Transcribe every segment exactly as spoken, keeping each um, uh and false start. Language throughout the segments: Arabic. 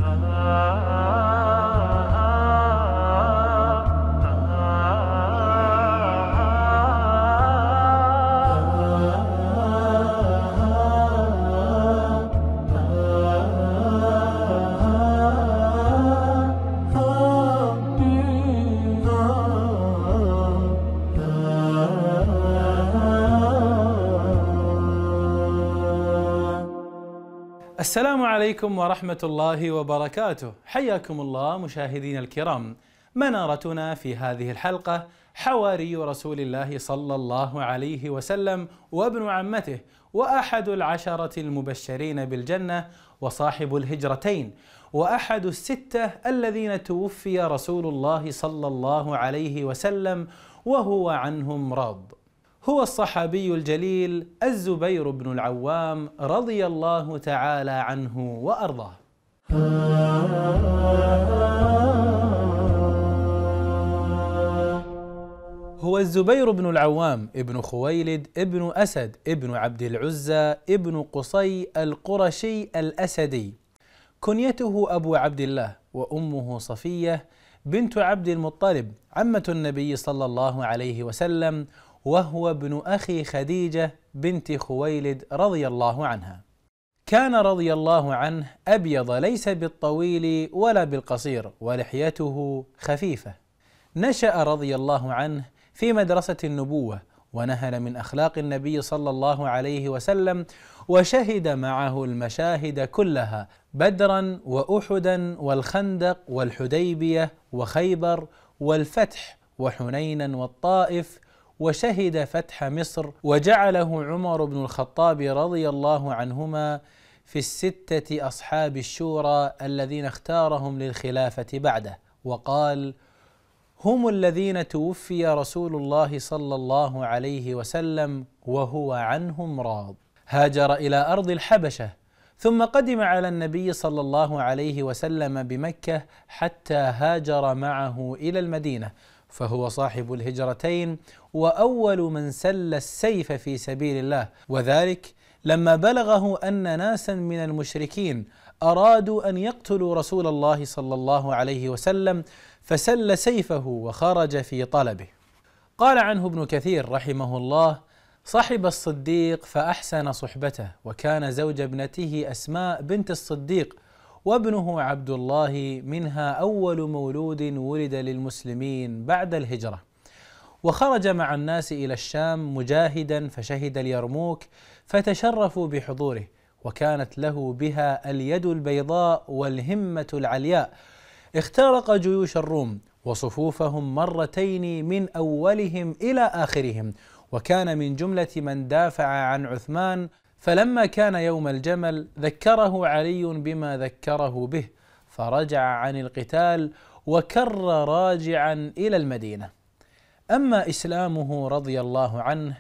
السلام عليكم ورحمة الله وبركاته، حياكم الله مشاهدينا الكرام. منارتنا في هذه الحلقة حواري رسول الله صلى الله عليه وسلم وابن عمته وأحد العشرة المبشرين بالجنة وصاحب الهجرتين وأحد الستة الذين توفي رسول الله صلى الله عليه وسلم وهو عنهم راض. هو الصحابي الجليل الزبير بن العوام رضي الله تعالى عنه وأرضاه. هو الزبير بن العوام ابن خويلد ابن أسد ابن عبد العزى ابن قصي القرشي الأسدي، كنيته أبو عبد الله وأمه صفية بنت عبد المطلب عمة النبي صلى الله عليه وسلم، وهو ابن أخي خديجة بنت خويلد رضي الله عنها. كان رضي الله عنه أبيض ليس بالطويل ولا بالقصير، ولحيته خفيفة. نشأ رضي الله عنه في مدرسة النبوة، ونهل من أخلاق النبي صلى الله عليه وسلم، وشهد معه المشاهد كلها: بدرا وأحدا والخندق والحديبية وخيبر والفتح وحنينا والطائف، وشهد فتح مصر، وجعله عمر بن الخطاب رضي الله عنهما في الستة أصحاب الشورى الذين اختارهم للخلافة بعده، وقال: هم الذين توفي رسول الله صلى الله عليه وسلم وهو عنهم راض. هاجر إلى أرض الحبشة، ثم قدم على النبي صلى الله عليه وسلم بمكة حتى هاجر معه إلى المدينة، فهو صاحب الهجرتين وأول من سل السيف في سبيل الله، وذلك لما بلغه أن ناسا من المشركين أرادوا أن يقتلوا رسول الله صلى الله عليه وسلم، فسل سيفه وخرج في طلبه. قال عنه ابن كثير رحمه الله: صحب الصديق فأحسن صحبته، وكان زوج ابنته أسماء بنت الصديق، وابنه عبد الله منها أول مولود ولد للمسلمين بعد الهجرة. وخرج مع الناس إلى الشام مجاهدا، فشهد اليرموك فتشرفوا بحضوره، وكانت له بها اليد البيضاء والهمة العلياء. اخترق جيوش الروم وصفوفهم مرتين من أولهم إلى آخرهم، وكان من جملة من دافع عن عثمان. فلما كان يوم الجمل ذكره علي بما ذكره به، فرجع عن القتال وكر راجعا إلى المدينة. أما إسلامه رضي الله عنه،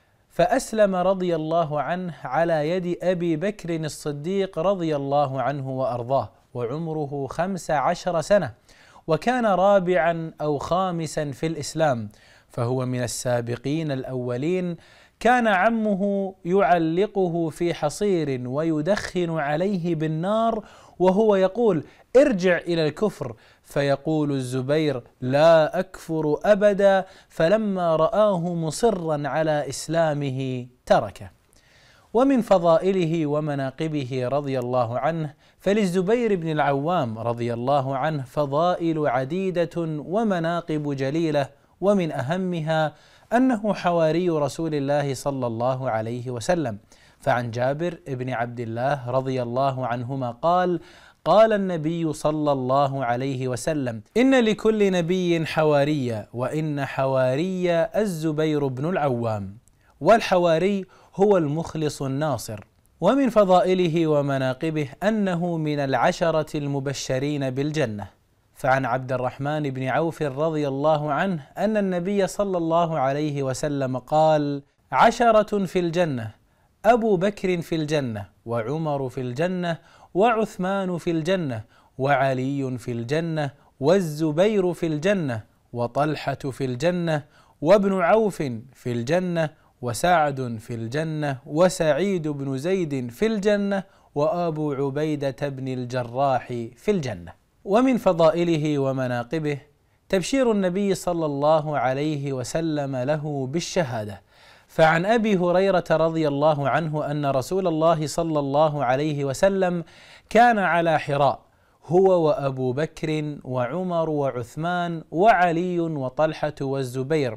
فأسلم رضي الله عنه على يد أبي بكر الصديق رضي الله عنه وأرضاه، وعمره خمس عشر سنة، وكان رابعا أو خامسا في الإسلام، فهو من السابقين الأولين. كان عمه يعلقه في حصير ويدخن عليه بالنار، وهو يقول: ارجع إلى الكفر، فيقول الزبير: لا أكفر أبدا، فلما رآه مصرا على إسلامه تركه. ومن فضائله ومناقبه رضي الله عنه، فللزبير بن العوام رضي الله عنه فضائل عديدة ومناقب جليلة، ومن أهمها أنه حواري رسول الله صلى الله عليه وسلم. فعن جابر بن عبد الله رضي الله عنهما قال: قال النبي صلى الله عليه وسلم: إن لكل نبي حواريا، وإن حواري الزبير بن العوام. والحواري هو المخلص الناصر. ومن فضائله ومناقبه أنه من العشرة المبشرين بالجنة. فعن عبد الرحمن بن عوف رضي الله عنه أن النبي صلى الله عليه وسلم قال: عشرة في الجنة: أبو بكر في الجنة، وعمر في الجنة، وعثمان في الجنة، وعلي في الجنة، والزبير في الجنة، وطلحة في الجنة، وابن عوف في الجنة، وسعد في الجنة، وسعيد بن زيد في الجنة، وأبو عبيدة بن الجراح في الجنة. ومن فضائله ومناقبه تبشير النبي صلى الله عليه وسلم له بالشهادة، فعن أبي هريرة رضي الله عنه أن رسول الله صلى الله عليه وسلم كان على حراء هو وأبو بكر وعمر وعثمان وعلي وطلحة والزبير،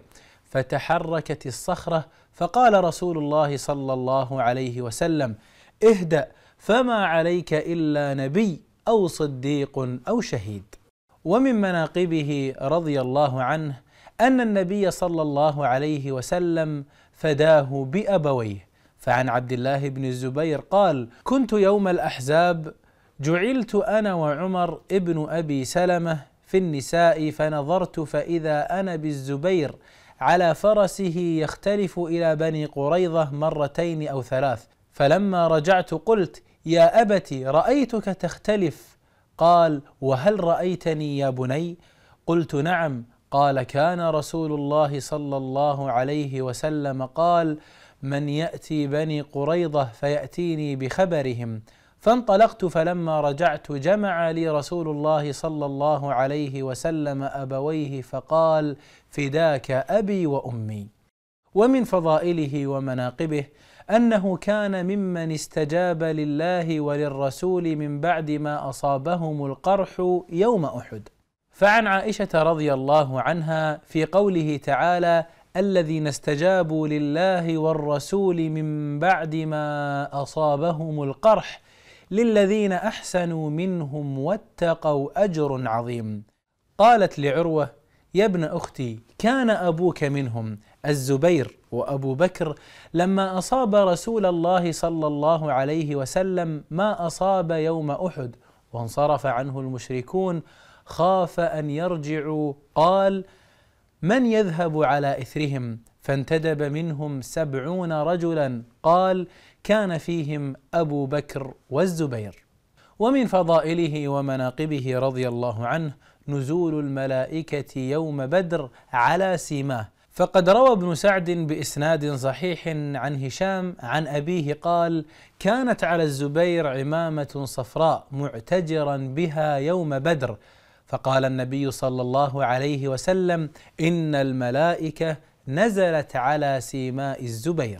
فتحركت الصخرة فقال رسول الله صلى الله عليه وسلم: اهدأ، فما عليك إلا نبي أو صديق أو شهيد. ومن مناقبه رضي الله عنه أن النبي صلى الله عليه وسلم فداه بأبويه، فعن عبد الله بن الزبير قال: كنت يوم الأحزاب جعلت أنا وعمر ابن أبي سلمة في النساء، فنظرت فإذا أنا بالزبير على فرسه يختلف إلى بني قريظة مرتين أو ثلاث، فلما رجعت قلت: يا أبت رأيتك تختلف. قال: وهل رأيتني يا بني؟ قلت: نعم. قال: كان رسول الله صلى الله عليه وسلم قال: من يأتي بني قريظة فيأتيني بخبرهم. فانطلقت، فلما رجعت جمع لي رسول الله صلى الله عليه وسلم أبويه فقال: فداك أبي وأمي. ومن فضائله ومناقبه أنه كان ممن استجاب لله وللرسول من بعد ما أصابهم القرح يوم أحد، فعن عائشة رضي الله عنها في قوله تعالى: الذين استجابوا لله والرسول من بعد ما أصابهم القرح للذين أحسنوا منهم واتقوا أجر عظيم. قالت لعروة: يا ابن أختي، كان أبوك منهم الزبير وأبو بكر لما أصاب رسول الله صلى الله عليه وسلم ما أصاب يوم أحد وانصرف عنه المشركون خاف أن يرجعوا، قال: من يذهب على إثرهم؟ فانتدب منهم سبعون رجلا، قال: كان فيهم أبو بكر والزبير. ومن فضائله ومناقبه رضي الله عنه نزول الملائكة يوم بدر على سيماه، فقد روى ابن سعد بإسناد صحيح عن هشام عن أبيه قال: كانت على الزبير عمامة صفراء معتجرا بها يوم بدر، فقال النبي صلى الله عليه وسلم: إن الملائكة نزلت على سيماء الزبير.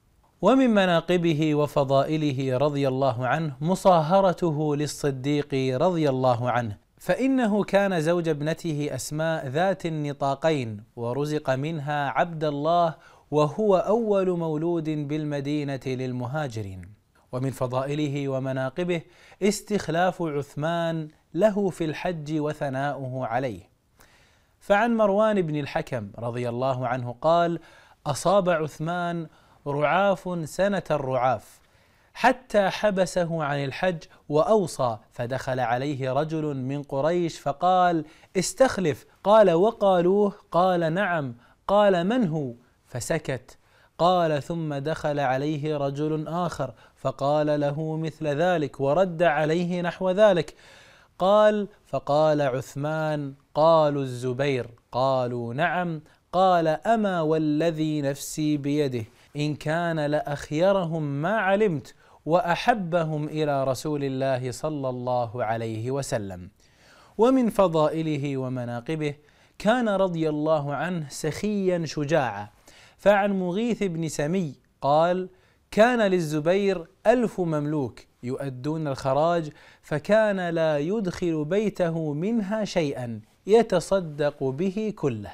ومن مناقبه وفضائله رضي الله عنه مصاهرته للصديق رضي الله عنه، فإنه كان زوج ابنته أسماء ذات النطاقين، ورزق منها عبد الله، وهو أول مولود بالمدينة للمهاجرين. ومن فضائله ومناقبه استخلاف عثمان له في الحج وثناؤه عليه، فعن مروان بن الحكم رضي الله عنه قال: أصاب عثمان رعاف سنة الرعاف حتى حبسه عن الحج وأوصى، فدخل عليه رجل من قريش فقال: استخلف. قال: وقالوه؟ قال: نعم. قال: من هو؟ فسكت. قال: ثم دخل عليه رجل آخر فقال له مثل ذلك ورد عليه نحو ذلك. قال: فقال عثمان: قالوا الزبير. قالوا: نعم. قال: أما والذي نفسي بيده إن كان لأخيرهم ما علمت وأحبهم إلى رسول الله صلى الله عليه وسلم. ومن فضائله ومناقبه كان رضي الله عنه سخيا شجاعا، فعن مغيث بن سمي قال: كان للزبير ألف مملوك يؤدون الخراج، فكان لا يدخل بيته منها شيئا يتصدق به كله.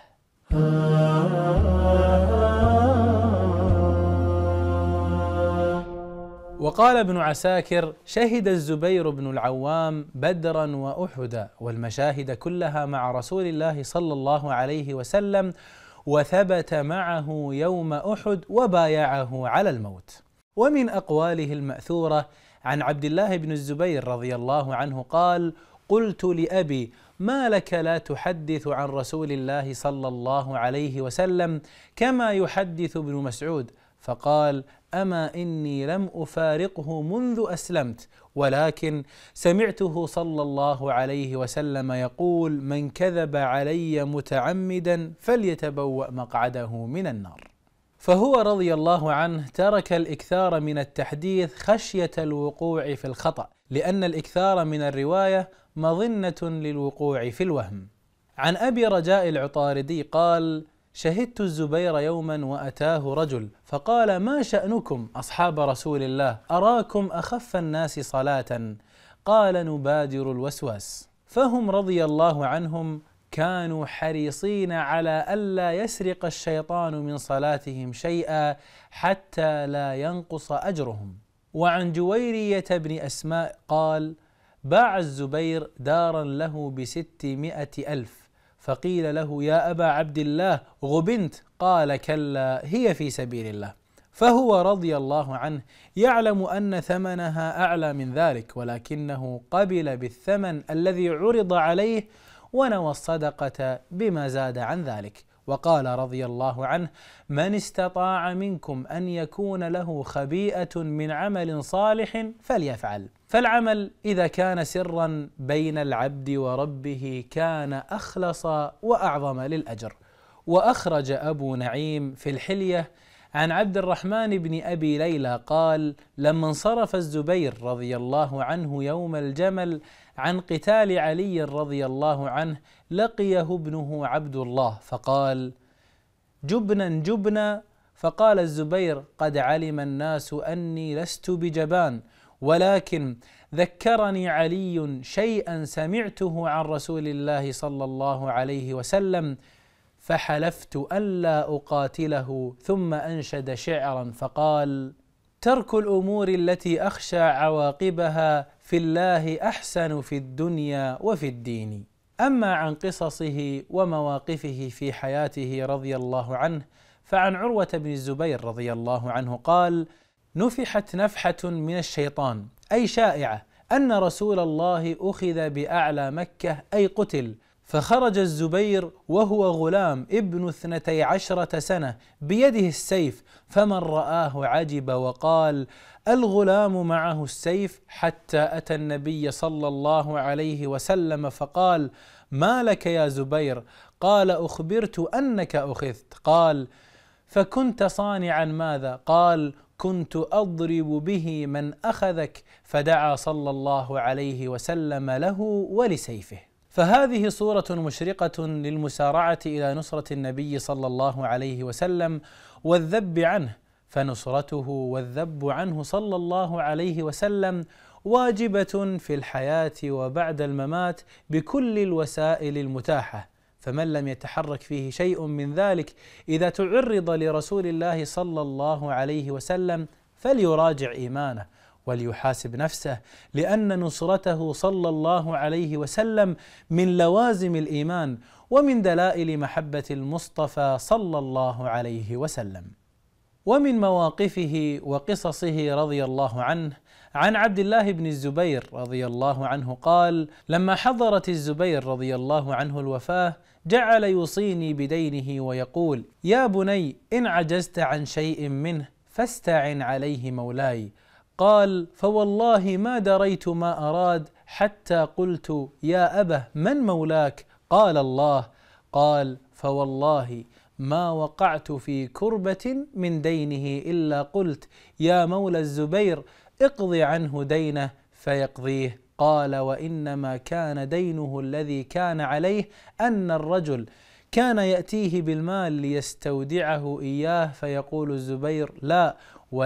وقال ابن عساكر: شهد الزبير بن العوام بدرا وأحدا والمشاهد كلها مع رسول الله صلى الله عليه وسلم، وثبت معه يوم أحد وبايعه على الموت. ومن أقواله المأثورة عن عبد الله بن الزبير رضي الله عنه قال: قلت لأبي: ما لك لا تحدث عن رسول الله صلى الله عليه وسلم كما يحدث ابن مسعود؟ فقال: أما إني لم أفارقه منذ أسلمت، ولكن سمعته صلى الله عليه وسلم يقول: من كذب علي متعمدا فليتبوأ مقعده من النار. فهو رضي الله عنه ترك الإكثار من التحديث خشية الوقوع في الخطأ، لأن الإكثار من الرواية مظنة للوقوع في الوهم. عن أبي رجاء العطاردي قال: شهدت الزبير يوما وأتاه رجل فقال: ما شأنكم أصحاب رسول الله؟ أراكم أخف الناس صلاة. قال: نبادر الوسواس. فهم رضي الله عنهم كانوا حريصين على ألا يسرق الشيطان من صلاتهم شيئا حتى لا ينقص أجرهم. وعن جويرية بن أسماء قال: باع الزبير دارا له بستمائة ألف، فقيل له: يا أبا عبد الله غبنت؟ قال: كلا، هي في سبيل الله. فهو رضي الله عنه يعلم أن ثمنها أعلى من ذلك، ولكنه قبل بالثمن الذي عرض عليه ونوى الصدقة بما زاد عن ذلك. وقال رضي الله عنه: من استطاع منكم أن يكون له خبيئة من عمل صالح فليفعل. فالعمل إذا كان سرا بين العبد وربه كان أخلص وأعظم للأجر. وأخرج أبو نعيم في الحلية عن عبد الرحمن بن أبي ليلى قال: لما انصرف الزبير رضي الله عنه يوم الجمل عن قتال علي رضي الله عنه لقيه ابنه عبد الله فقال: جبنا جبنا. فقال الزبير: قد علم الناس أني لست بجبان، ولكن ذكرني علي شيئا سمعته عن رسول الله صلى الله عليه وسلم فحلفت ألا أقاتله. ثم أنشد شعرا فقال: ترك الأمور التي أخشى عواقبها في الله أحسن في الدنيا وفي الدين. أما عن قصصه ومواقفه في حياته رضي الله عنه، فعن عروة بن الزبير رضي الله عنه قال: نفحت نفحة من الشيطان، أي شائعة، أن رسول الله أخذ بأعلى مكة أي قتل، فخرج الزبير وهو غلام ابن اثنتي عشرة سنة بيده السيف، فمن رآه عجب وقال: الغلام معه السيف، حتى أتى النبي صلى الله عليه وسلم فقال: ما لك يا زبير؟ قال: أخبرت أنك أخذت. قال: فكنت صانعا ماذا؟ قال: كنت أضرب به من أخذك. فدعا صلى الله عليه وسلم له ولسيفه. فهذه صورة مشرقة للمسارعة إلى نصرة النبي صلى الله عليه وسلم والذب عنه، فنصرته والذب عنه صلى الله عليه وسلم واجبة في الحياة وبعد الممات بكل الوسائل المتاحة. فمن لم يتحرك فيه شيء من ذلك إذا تعرض لرسول الله صلى الله عليه وسلم فليراجع إيمانه وليحاسب نفسه، لأن نصرته صلى الله عليه وسلم من لوازم الإيمان ومن دلائل محبة المصطفى صلى الله عليه وسلم. ومن مواقفه وقصصه رضي الله عنه عن عبد الله بن الزبير رضي الله عنه قال: لما حضرت الزبير رضي الله عنه الوفاة جعل يوصيني بدينه ويقول: يا بني، إن عجزت عن شيء منه فاستعن عليه مولاي. قال: فوالله ما دريت ما أراد حتى قلت: يا أبه، من مولاك؟ قال: الله. قال: فوالله ما وقعت في كربة من دينه إلا قلت: يا مولى الزبير، اقضي عنه دينه فيقضيه. قال: وإنما كان دينه الذي كان عليه أن الرجل كان يأتيه بالمال ليستودعه إياه، فيقول الزبير: لا،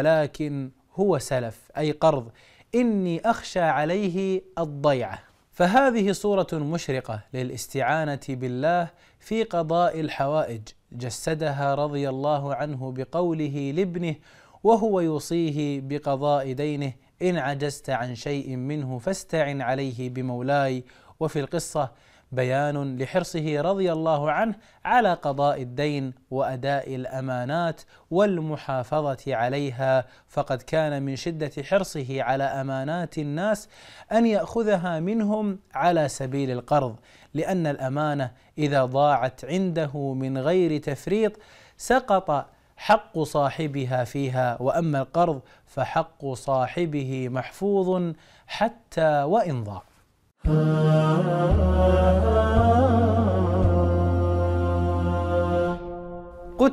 ولكن هو سلف، أي قرض، إني أخشى عليه الضيعة. فهذه صورة مشرقة للاستعانة بالله في قضاء الحوائج، جسدها رضي الله عنه بقوله لابنه وهو يوصيه بقضاء دينه: إن عجزت عن شيء منه فاستعن عليه بمولاي. وفي القصة بيان لحرصه رضي الله عنه على قضاء الدين وأداء الأمانات والمحافظة عليها، فقد كان من شدة حرصه على أمانات الناس أن يأخذها منهم على سبيل القرض، لأن الأمانة إذا ضاعت عنده من غير تفريط سقط حق صاحبها فيها، وأما القرض فحق صاحبه محفوظ حتى وإن ضاع.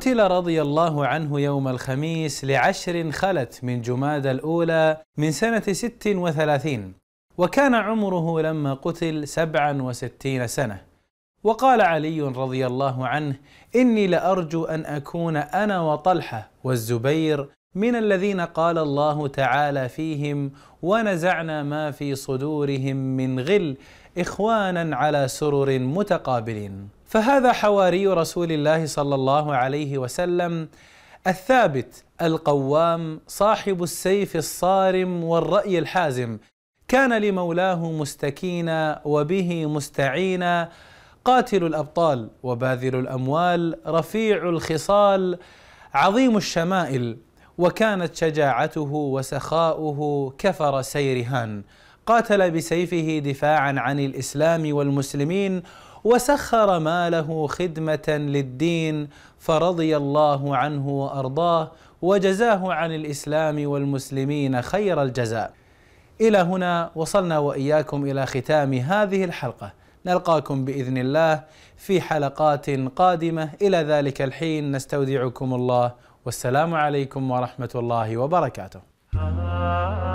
قتل رضي الله عنه يوم الخميس لعشر خلت من جمادى الأولى من سنة ست وثلاثين، وكان عمره لما قتل سبعا وستين سنة. وقال علي رضي الله عنه: إني لأرجو أن أكون أنا وطلحة والزبير من الذين قال الله تعالى فيهم: ونزعنا ما في صدورهم من غل إخوانا على سرر متقابلين. فهذا حواري رسول الله صلى الله عليه وسلم الثابت القوام، صاحب السيف الصارم والرأي الحازم، كان لمولاه مستكينا وبه مستعينا، قاتل الأبطال وباذل الأموال، رفيع الخصال، عظيم الشمائل، وكانت شجاعته وسخاؤه كفر سيرهان. قاتل بسيفه دفاعا عن الإسلام والمسلمين، وسخر ماله خدمة للدين، فرضي الله عنه وأرضاه، وجزاه عن الإسلام والمسلمين خير الجزاء. إلى هنا وصلنا وإياكم إلى ختام هذه الحلقة، نلقاكم بإذن الله في حلقات قادمة. إلى ذلك الحين نستودعكم الله، والسلام عليكم ورحمة الله وبركاته.